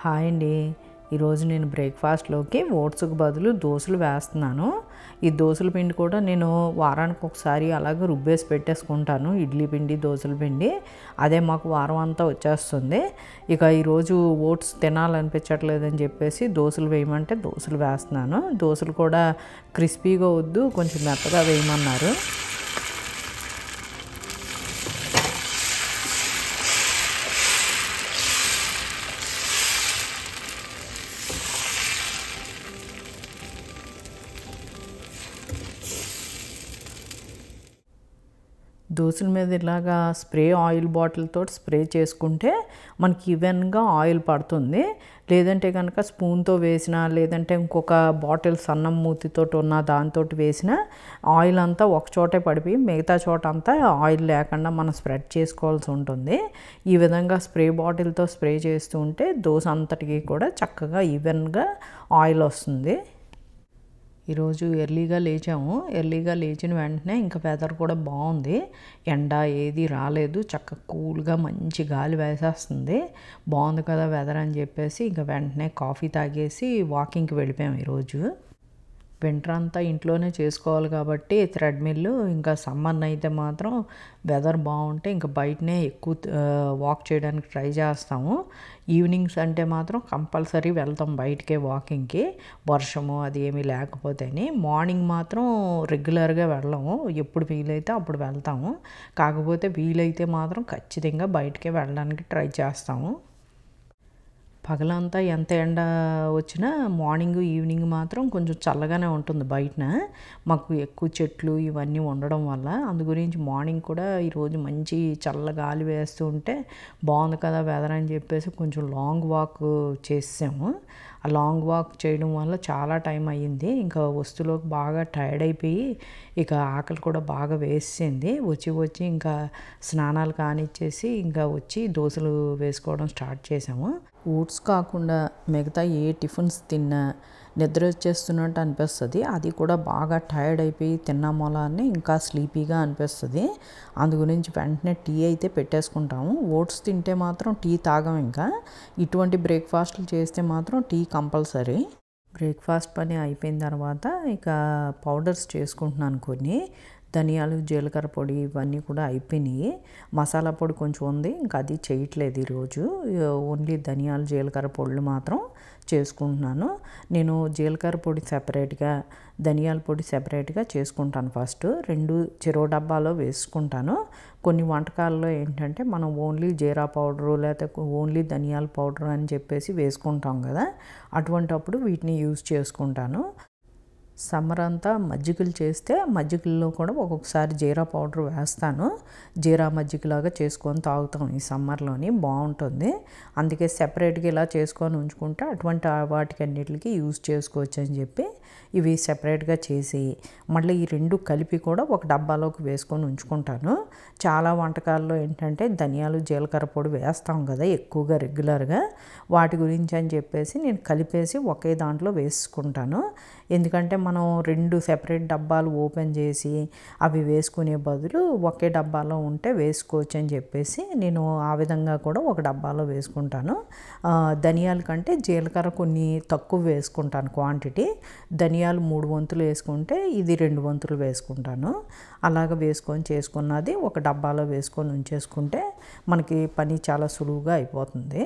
Hi అండి. ఈరోజు నేను బ్రేక్ఫాస్ట్లోకి ఓట్స్కి బదులు దోశలు వేస్తున్నాను. ఈ దోశల పిండి కూడా నేను వారానికి ఒకసారి అలాగే రుబ్బేసి పెట్టేసుకుంటాను. ఇడ్లీ పిండి, దోశల పిండి అదే మాకు వారం అంతా వచ్చేస్తుంది. ఇక ఈరోజు ఓట్స్ తినాలనిపించట్లేదని చెప్పేసి దోశలు వేయమంటే దోశలు వేస్తున్నాను. దోశలు కూడా క్రిస్పీగా వద్దు, కొంచెం మెత్తగా వేయమన్నారు. దోశల మీద ఇలాగా స్ప్రే ఆయిల్ బాటిల్తో స్ప్రే చేసుకుంటే మనకి ఈవెన్గా ఆయిల్ పడుతుంది. లేదంటే కనుక స్పూన్తో వేసినా, లేదంటే ఇంకొక బాటిల్ సన్నం మూతితో ఉన్న దాంతో వేసిన ఆయిల్ అంతా ఒక చోటే పడిపోయి మిగతా చోట అంతా ఆయిల్ లేకుండా మనం స్ప్రెడ్ చేసుకోవాల్సి ఉంటుంది. ఈ విధంగా స్ప్రే బాటిల్తో స్ప్రే చేస్తూ ఉంటే దోశ అంతటికి కూడా చక్కగా ఈవెన్గా ఆయిల్ వస్తుంది. ఈరోజు ఎర్లీగా లేచాము. ఎర్లీగా లేచిన వెంటనే ఇంకా వెదర్ కూడా బాగుంది. ఎండ ఏది రాలేదు, చక్కగా కూల్గా మంచి గాలి వేసేస్తుంది. బాగుంది కదా వెదర్ అని చెప్పేసి ఇంకా వెంటనే కాఫీ తాగేసి వాకింగ్కి వెళ్ళిపోయాము. ఈరోజు వింటర్ అంతా ఇంట్లోనే చేసుకోవాలి కాబట్టి థ్రెడ్మిల్, ఇంకా సమ్మర్ని అయితే మాత్రం వెదర్ బాగుంటే ఇంకా బయటనే ఎక్కువ వాక్ చేయడానికి ట్రై చేస్తాము. ఈవినింగ్స్ అంటే మాత్రం కంపల్సరీ వెళ్తాం బయటకే వాకింగ్కి, వర్షము అది ఏమీ లేకపోతేని. మార్నింగ్ మాత్రం రెగ్యులర్గా వెళ్ళము, ఎప్పుడు వీలైతే అప్పుడు వెళ్తాము. కాకపోతే వీలైతే మాత్రం ఖచ్చితంగా బయటకే వెళ్ళడానికి ట్రై చేస్తాము. పగలంతా ఎంత ఎండ వచ్చినా మార్నింగ్ ఈవినింగ్ మాత్రం కొంచెం చల్లగానే ఉంటుంది బయటన. మాకు ఎక్కువ చెట్లు ఇవన్నీ ఉండడం వల్ల అందు గురించి మార్నింగ్ కూడా ఈరోజు మంచి చల్ల గాలి వేస్తూ ఉంటే బాగుంది కదా వెదర్ అని చెప్పేసి కొంచెం లాంగ్ వాక్ చేసాము. ఆ లాంగ్ వాక్ చేయడం వల్ల చాలా టైం అయ్యింది. ఇంకా వస్తువులోకి బాగా టైర్డ్ అయిపోయి ఇక ఆకలి కూడా బాగా వేసింది. వచ్చి ఇంకా స్నానాలు కానిచ్చేసి ఇంకా వచ్చి దోశలు వేసుకోవడం స్టార్ట్ చేసాము. ఓట్స్ కాకుండా మిగతా ఏ టిఫిన్స్ తిన్నా నిద్ర వచ్చేస్తున్నట్టు అనిపిస్తుంది. అది కూడా బాగా టైర్డ్ అయిపోయి తిన్నామోలాన్ని ఇంకా స్లీపీగా అనిపిస్తుంది. అందు గురించి వెంటనే టీ అయితే పెట్టేసుకుంటాము. ఓట్స్ తింటే మాత్రం టీ తాగం. ఇంకా ఇటువంటి బ్రేక్ఫాస్ట్లు చేస్తే మాత్రం టీ కంపల్సరీ. బ్రేక్ఫాస్ట్ పని అయిపోయిన తర్వాత ఇక పౌడర్స్ చేసుకుంటున్నాను. కొన్ని ధనియాలు, జీలకర్ర పొడి ఇవన్నీ కూడా అయిపోయినాయి. మసాలా పొడి కొంచెం ఉంది, ఇంకా అది చేయట్లేదు ఈరోజు. ఓన్లీ ధనియాలు, జీలకర్ర పొడులు మాత్రం చేసుకుంటున్నాను. నేను జీలకర్ర పొడి సెపరేట్గా, ధనియాల పొడి సెపరేట్గా చేసుకుంటాను. ఫస్ట్ రెండు చెరో డబ్బాలో వేసుకుంటాను. కొన్ని వంటకాల్లో ఏంటంటే మనం ఓన్లీ జీరా పౌడరు లేకపోతే ఓన్లీ ధనియాల పౌడర్ అని చెప్పేసి వేసుకుంటాం కదా, అటువంటప్పుడు వీటిని యూజ్ చేసుకుంటాను. సమ్మర్ అంతా మజ్జిగలు చేస్తే మజ్జిగల్లో కూడా ఒక్కొక్కసారి జీరా పౌడర్ వేస్తాను. జీరా మజ్జిగలాగా చేసుకొని తాగుతాం ఈ సమ్మర్లోని, బాగుంటుంది. అందుకే సెపరేట్గా ఇలా చేసుకొని ఉంచుకుంటే అటువంటి వాటికి అన్నిటికి యూజ్ చేసుకోవచ్చు అని చెప్పి ఇవి సెపరేట్గా చేసి మళ్ళీ ఈ రెండు కలిపి కూడా ఒక డబ్బాలోకి వేసుకొని ఉంచుకుంటాను. చాలా వంటకాల్లో ఏంటంటే ధనియాలు, జీలకర్ర పొడి వేస్తాం కదా ఎక్కువగా రెగ్యులర్గా, వాటి గురించి అని చెప్పేసి నేను కలిపేసి ఒకే దాంట్లో వేసుకుంటాను. ఎందుకంటే మనం రెండు సెపరేట్ డబ్బాలు ఓపెన్ చేసి అవి వేసుకునే బదులు ఒకే డబ్బాలో ఉంటే వేసుకోవచ్చు అని చెప్పేసి నేను ఆ విధంగా కూడా ఒక డబ్బాలో వేసుకుంటాను. ధనియాల కంటే జీలకర్ర కొన్ని తక్కువ వేసుకుంటాను క్వాంటిటీ. ధనియాలు 3 వంతులు వేసుకుంటే ఇది 2 వంతులు వేసుకుంటాను. అలాగ వేసుకొని చేసుకున్నది ఒక డబ్బాలో వేసుకొని ఉంచేసుకుంటే మనకి పని చాలా సులువుగా అయిపోతుంది.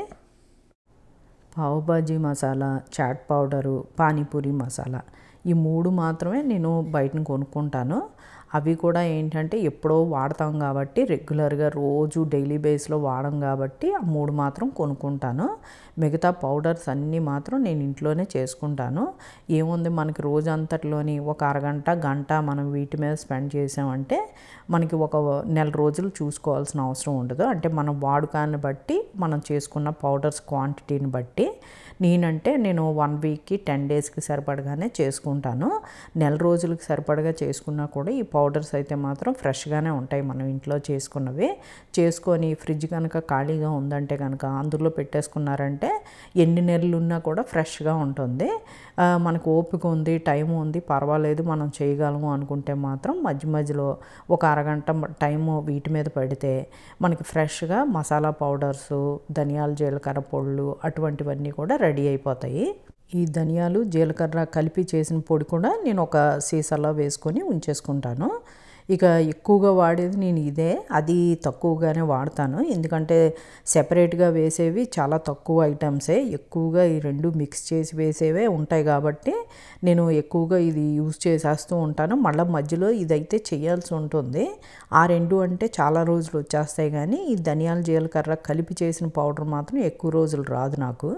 పావు బాజీ మసాలా, చాట్ పౌడరు, పానీపూరి మసాలా ఈ 3 మాత్రమే నేను బయటను కొనుక్కుంటాను. అవి కూడా ఏంటంటే ఎప్పుడో వాడతాం కాబట్టి, రెగ్యులర్గా రోజు డైలీ బేస్లో వాడం కాబట్టి ఆ 3 మాత్రం కొనుక్కుంటాను. మిగతా పౌడర్స్ అన్నీ మాత్రం నేను ఇంట్లోనే చేసుకుంటాను. ఏముంది, మనకి రోజంతట్లోని ఒక అరగంట, గంట మనం వీటి మీద స్పెండ్ చేసామంటే మనకి ఒక నెల రోజులు చూసుకోవాల్సిన అవసరం ఉండదు. అంటే మనం వాడుకాన్ని బట్టి, మనం చేసుకున్న పౌడర్స్ క్వాంటిటీని బట్టి నేనంటే నేను 1 వీక్కి 10 డేస్కి సరిపడగానే చేసుకుంటాను. నెల రోజులకి సరిపడగా చేసుకున్నా కూడా ఈ పౌడర్స్ అయితే మాత్రం ఫ్రెష్గానే ఉంటాయి. మనం ఇంట్లో చేసుకున్నవి చేసుకొని ఫ్రిడ్జ్ కనుక ఖాళీగా ఉందంటే కనుక అందులో పెట్టేసుకున్నారంటే ఎన్ని నెలలు ఉన్నా కూడా ఫ్రెష్గా ఉంటుంది. మనకు ఓపిక ఉంది, టైం ఉంది, పర్వాలేదు మనం చేయగలము అనుకుంటే మాత్రం మధ్య మధ్యలో ఒక అరగంట టైము వీటి మీద పెడితే మనకి ఫ్రెష్గా మసాలా పౌడర్సు, ధనియాలు జీలకర్ర పొళ్ళు అటువంటివన్నీ కూడా రెడీ అయిపోతాయి. ఈ ధనియాలు జీలకర్ర కలిపి చేసిన పొడి కూడా నేను ఒక సీసాలో వేసుకొని ఉంచేసుకుంటాను. ఇక ఎక్కువగా వాడేది నేను ఇదే, అది తక్కువగానే వాడతాను. ఎందుకంటే సెపరేట్గా వేసేవి చాలా తక్కువ ఐటమ్సే, ఎక్కువగా ఈ రెండు మిక్స్ చేసి వేసేవే ఉంటాయి కాబట్టి నేను ఎక్కువగా ఇది యూజ్ చేసేస్తూ ఉంటాను. మళ్ళీ మధ్యలో ఇదైతే చేయాల్సి ఉంటుంది. ఆ రెండు అంటే చాలా రోజులు వచ్చేస్తాయి, కానీ ఈ ధనియాల జీలకర్ర కలిపి చేసిన పౌడర్ మాత్రం ఎక్కువ రోజులు రాదు నాకు.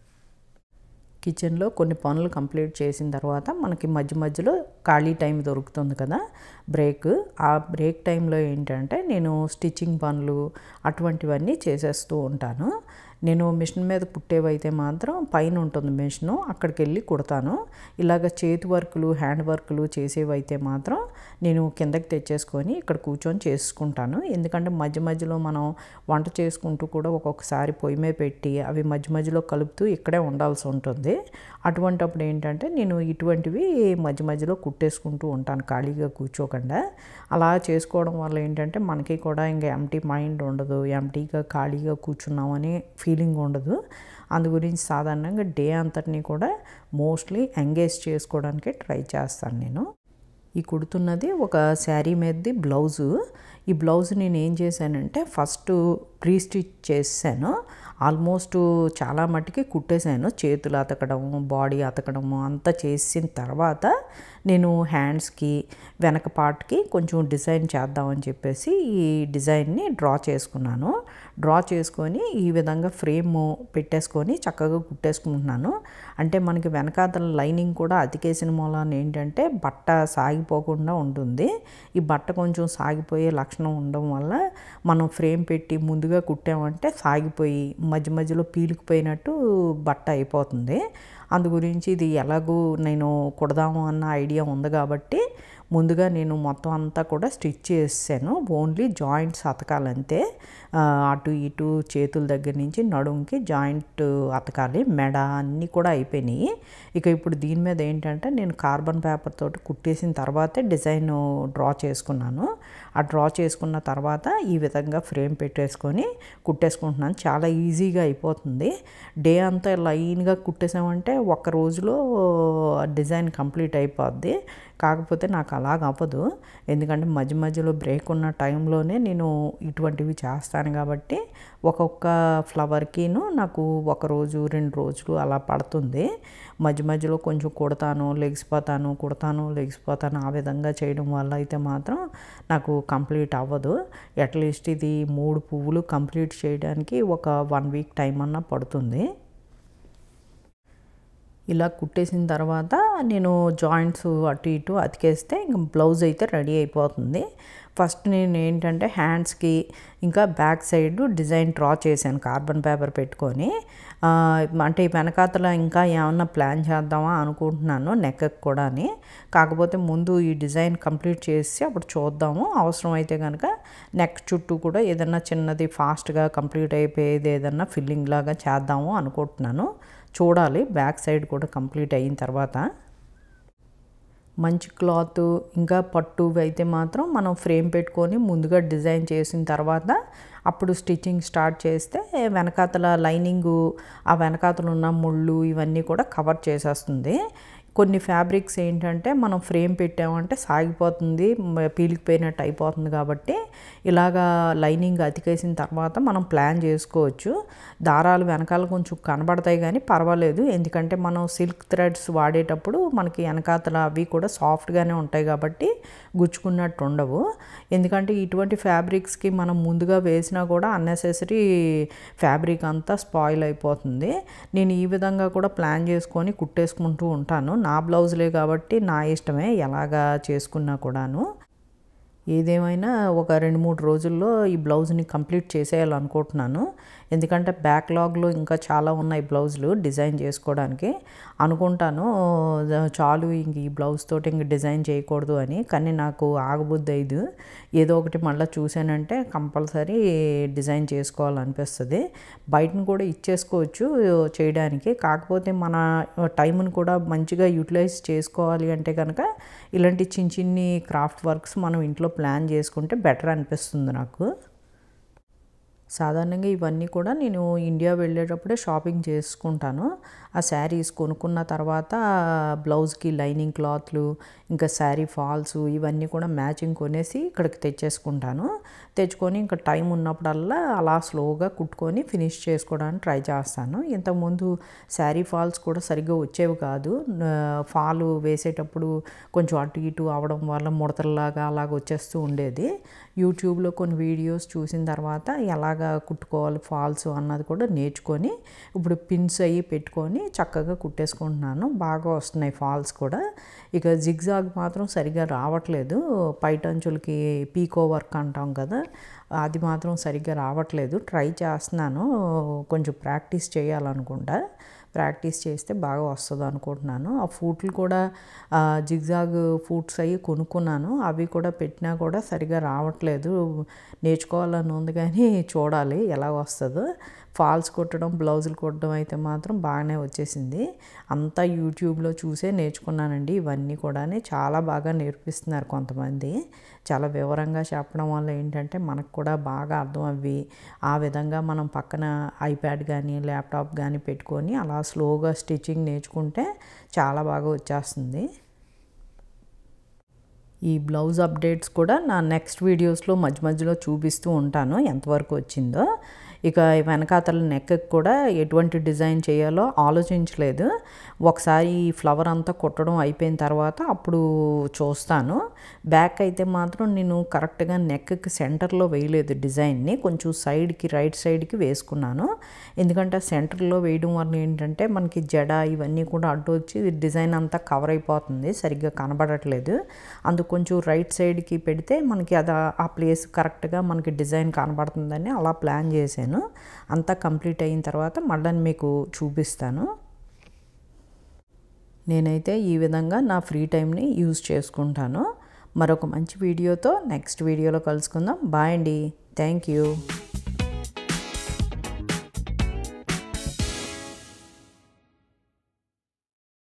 కిచెన్లో కొన్ని పనులు కంప్లీట్ చేసిన తర్వాత మనకి మధ్య మధ్యలో ఖాళీ టైం దొరుకుతుంది కదా, బ్రేక్. ఆ బ్రేక్ టైంలో ఏంటంటే నేను స్టిచ్చింగ్ పనులు అటువంటివన్నీ చేసేస్తూ ఉంటాను. నేను మిషన్ మీద కుట్టేవైతే మాత్రం పైన ఉంటుంది మిషను, అక్కడికి వెళ్ళి కుడతాను. ఇలాగ చేతి వర్కులు, హ్యాండ్ వర్కులు చేసేవైతే మాత్రం నేను కిందకి తెచ్చేసుకొని ఇక్కడ కూర్చొని చేసుకుంటాను. ఎందుకంటే మధ్య మధ్యలో మనం వంట చేసుకుంటూ కూడా ఒక్కొక్కసారి పొయ్యి మీద పెట్టి అవి మధ్య మధ్యలో కలుపుతూ ఇక్కడే ఉండాల్సి ఉంటుంది. అటువంటప్పుడు ఏంటంటే నేను ఇటువంటివి మధ్య మధ్యలో కుట్టేసుకుంటూ ఉంటాను ఖాళీగా కూర్చోకుండా. అలా చేసుకోవడం వల్ల ఏంటంటే మనకి కూడా ఇంకా ఎంటీ మైండ్ ఉండదు, ఎంటీగా ఖాళీగా కూర్చున్నామని ఫీలింగ్ ఉండదు. అందు గురించి సాధారణంగా డే అంతటినీ కూడా మోస్ట్లీ ఎంగేజ్ చేసుకోవడానికి ట్రై చేస్తాను నేను. ఈ కుడుతున్నది ఒక శారీ మీదది బ్లౌజు. ఈ బ్లౌజ్ నేను ఏం చేశానంటే ఫస్ట్ ప్రీ స్టిచ్ చేశాను. ఆల్మోస్ట్ చాలా మట్టుకి కుట్టేశాను. చేతులు అతకడము, బాడీ అతకడము అంతా చేసిన తర్వాత నేను హ్యాండ్స్కి వెనక పార్ట్కి కొంచెం డిజైన్ చేద్దామని చెప్పేసి ఈ డిజైన్ని డ్రా చేసుకున్నాను. డ్రా చేసుకొని ఈ విధంగా ఫ్రేమ్ పెట్టేసుకొని చక్కగా కుట్టేసుకుంటున్నాను. అంటే మనకి వెనకాతల లైనింగ్ కూడా అతికేసిన మూలాన ఏంటంటే బట్ట సాగిపోకుండా ఉంటుంది. ఈ బట్ట కొంచెం సాగిపోయే లక్షణం ఉండడం వల్ల మనం ఫ్రేమ్ పెట్టి ముందుగా కుట్టామంటే సాగిపోయి మధ్య మధ్యలో పీలికిపోయినట్టు బట్ట అయిపోతుంది. అందు గురించి ఇది ఎలాగూ నేను కుడదాము అన్న ఐడియా ఉంది కాబట్టి ముందుగా నేను మొత్తం అంతా కూడా స్టిచ్ చేసాను. ఓన్లీ జాయింట్స్ అతకాలంతే. అటు ఇటు చేతుల దగ్గర నుంచి నడుంకి జాయింట్ అతకాలి, మెడ అన్నీ కూడా అయిపోయినాయి. ఇక ఇప్పుడు దీని మీద ఏంటంటే నేను కార్బన్ పేపర్ తోటి కుట్టేసిన తర్వాతే డిజైన్ డ్రా చేసుకున్నాను. ఆ డ్రా చేసుకున్న తర్వాత ఈ విధంగా ఫ్రేమ్ పెట్టేసుకొని కుట్టేసుకుంటున్నాను. చాలా ఈజీగా అయిపోతుంది. డే అంతా లైన్గా కుట్టేసామంటే ఒక్క రోజులో డిజైన్ కంప్లీట్ అయిపోద్ది. కాకపోతే నాకు అలాగ అవ్వదు, ఎందుకంటే మధ్య మధ్యలో బ్రేక్ ఉన్న టైంలోనే నేను ఇటువంటివి చేస్తాను కాబట్టి ఒక్కొక్క ఫ్లవర్కిను నాకు ఒక రోజు 2 రోజులు అలా పడుతుంది. మధ్య మధ్యలో కొంచెం కుడతాను, లెగిసిపోతాను, కుడతాను, లెగిసిపోతాను. ఆ విధంగా చేయడం వల్ల అయితే మాత్రం నాకు కంప్లీట్ అవ్వదు. అట్లీస్ట్ ఇది 3 పువ్వులు కంప్లీట్ చేయడానికి ఒక 1 వీక్ టైం అన్నా పడుతుంది. ఇలా కుట్టేసిన తర్వాత నేను జాయింట్స్ అటు ఇటు అతికేస్తే ఇంక బ్లౌజ్ అయితే రెడీ అయిపోతుంది. ఫస్ట్ నేను ఏంటంటే హ్యాండ్స్కి ఇంకా బ్యాక్ సైడ్ డిజైన్ డ్రా చేశాను కార్బన్ పేపర్ పెట్టుకొని. అంటే వెనకాతల ఇంకా ఏమన్నా ప్లాన్ చేద్దామా అనుకుంటున్నాను నెక్కి కూడా. కాకపోతే ముందు ఈ డిజైన్ కంప్లీట్ చేసి అప్పుడు చూద్దాము. అవసరమైతే కనుక నెక్ చుట్టూ కూడా ఏదన్నా చిన్నది ఫాస్ట్గా కంప్లీట్ అయిపోయేది ఏదన్నా ఫిల్లింగ్ లాగా చేద్దాము అనుకుంటున్నాను. చూడాలి బ్యాక్ సైడ్ కూడా కంప్లీట్ అయిన తర్వాత. మంచి క్లాత్ ఇంకా పట్టు అయితే మాత్రం మనం ఫ్రేమ్ పెట్టుకొని ముందుగా డిజైన్ చేసిన తర్వాత అప్పుడు స్టిచ్చింగ్ స్టార్ట్ చేస్తే వెనకాతల లైనింగు, ఆ వెనకాతలు ఉన్న ముళ్ళు ఇవన్నీ కూడా కవర్ చేసేస్తుంది. కొన్ని ఫ్యాబ్రిక్స్ ఏంటంటే మనం ఫ్రేమ్ పెట్టామంటే సాగిపోతుంది, పీలికిపోయినట్టు అయిపోతుంది. కాబట్టి ఇలాగా లైనింగ్ అతికేసిన తర్వాత మనం ప్లాన్ చేసుకోవచ్చు. దారాలు వెనకాల కొంచెం కనబడతాయి కానీ పర్వాలేదు, ఎందుకంటే మనం సిల్క్ థ్రెడ్స్ వాడేటప్పుడు మనకి వెనకాతల అవి కూడా సాఫ్ట్గానే ఉంటాయి కాబట్టి గుచ్చుకున్నట్టు ఉండవు. ఎందుకంటే ఇటువంటి ఫ్యాబ్రిక్స్కి మనం ముందుగా వేసినా కూడా అన్నెసెసరీ ఫ్యాబ్రిక్ అంతా స్పాయిల్ అయిపోతుంది. నేను ఈ విధంగా కూడా ప్లాన్ చేసుకొని కుట్టేసుకుంటూ ఉంటాను. నా బ్లౌజులే కాబట్టి నా ఇష్టమే ఎలాగా చేసుకున్నా కూడాను. ఏదేమైనా ఒక 2-3 రోజుల్లో ఈ బ్లౌజ్ని కంప్లీట్ చేసేయాలనుకుంటున్నాను. ఎందుకంటే బ్యాక్‌లాగ్‌లో ఇంకా చాలా ఉన్నాయి బ్లౌజులు డిజైన్ చేసుకోవడానికి. అనుకుంటాను చాలు ఇంక ఈ బ్లౌజ్ తోటి ఇంక డిజైన్ చేయకూడదు అని. కానీ నాకు ఆగబుద్దయ్యదు. ఏదో ఒకటి మళ్ళీ చూసానంటే కంపల్సరీ డిజైన్ చేసుకోవాలనిపిస్తది. బయటను కూడా ఇచ్చేసుకోవచ్చు చేయడానికి. కాకపోతే మన టైంని కూడా మంచిగా యుటిలైజ్ చేసుకోవాలి అంటే కనుక ఇలాంటి చిన్ని క్రాఫ్ట్ వర్క్స్ మనం ఇంట్లో ప్లాన్ చేసుకుంటే బెటర్ అనిపిస్తుంది నాకు. సాధారణంగా ఇవన్నీ కూడా నేను ఇండియా వెళ్ళేటప్పుడే షాపింగ్ చేసుకుంటాను. ఆ శారీస్ కొనుక్కున్న తర్వాత బ్లౌజ్కి లైనింగ్ క్లాత్లు, ఇంకా శారీ ఫాల్స్ ఇవన్నీ కూడా మ్యాచింగ్ కొనేసి ఇక్కడికి తెచ్చేసుకుంటాను. తెచ్చుకొని ఇంకా టైం ఉన్నప్పుడల్లా అలా స్లోగా కుట్టుకొని ఫినిష్ చేసుకోవడానికి ట్రై చేస్తాను. ఇంతకుముందు శారీ ఫాల్స్ కూడా సరిగ్గా వచ్చేవి కాదు. ఫాలు వేసేటప్పుడు కొంచెం అటు ఇటు అవడం వల్ల ముడతల్లాగా అలాగ వచ్చేస్తూ ఉండేది. యూట్యూబ్లో కొన్ని వీడియోస్ చూసిన తర్వాత ఎలాగ కుట్టుకోవాలి ఫాల్స్ అన్నది కూడా నేర్చుకొని ఇప్పుడు పిన్స్ అవి పెట్టుకొని చక్కగా కుట్టేసుకుంటున్నాను. బాగా వస్తున్నాయి ఫాల్స్ కూడా. ఇక జిగ్జాగ్ మాత్రం సరిగ్గా రావట్లేదు. పైటంచులకి పీకో వర్క్ అంటాం కదా, అది మాత్రం సరిగ్గా రావట్లేదు. ట్రై చేస్తున్నాను, కొంచెం ప్రాక్టీస్ చేయాలనుకుంటా. ప్రాక్టీస్ చేస్తే బాగా వస్తుంది అనుకుంటున్నాను. ఆ ఫూట్లు కూడా జిగ్జాగ్ ఫూట్స్ అవి కొనుక్కున్నాను. అవి కూడా పెట్టినా కూడా సరిగా రావట్లేదు. నేర్చుకోవాలని ఉంది కానీ చూడాలి ఎలా వస్తుందో. ఫాల్స్ కుట్టడం, బ్లౌజులు కుట్టడం అయితే మాత్రం బాగానే వచ్చేసింది. అంతా యూట్యూబ్లో చూసే నేర్చుకున్నానండి. ఇవన్నీ కూడా చాలా బాగా నేర్పిస్తున్నారు కొంతమంది. చాలా వివరంగా చెప్పడం వల్ల ఏంటంటే మనకు కూడా బాగా అర్థం అవ్వి ఆ విధంగా మనం పక్కన ఐప్యాడ్ కానీ ల్యాప్టాప్ కానీ పెట్టుకొని అలా స్లోగా స్టిచ్చింగ్ నేర్చుకుంటే చాలా బాగా వచ్చేస్తుంది. ఈ బ్లౌజ్ అప్డేట్స్ కూడా నా నెక్స్ట్ వీడియోస్లో మధ్య మధ్యలో చూపిస్తూ ఉంటాను ఎంతవరకు వచ్చిందో. ఇక వెనకాతల నెక్కి కూడా ఎటువంటి డిజైన్ చేయాలో ఆలోచించలేదు. ఒకసారి ఈ ఫ్లవర్ అంతా కుట్టడం అయిపోయిన తర్వాత అప్పుడు చూస్తాను. బ్యాక్ అయితే మాత్రం నేను కరెక్ట్గా నెక్కి సెంటర్లో వేయలేదు డిజైన్ని. కొంచెం సైడ్కి రైట్ సైడ్కి వేసుకున్నాను. ఎందుకంటే సెంటర్లో వేయడం వల్ల ఏంటంటే మనకి జడ ఇవన్నీ కూడా అడ్డు వచ్చి డిజైన్ అంతా కవర్ అయిపోతుంది, సరిగ్గా కనబడట్లేదు. అందుకు కొంచెం రైట్ సైడ్కి పెడితే మనకి అది ఆ ప్లేస్ కరెక్ట్గా మనకి డిజైన్ కనబడుతుందని అలా ప్లాన్ చేశాను. అంతా కంప్లీట్ అయిన తర్వాత మళ్ళీ మీకు చూపిస్తాను. నేనైతే ఈ విధంగా నా ఫ్రీ టైంని యూజ్ చేసుకుంటాను. మరొక మంచి వీడియోతో నెక్స్ట్ వీడియోలో కలుసుకుందాం. బాయ్ అండి. Thank you.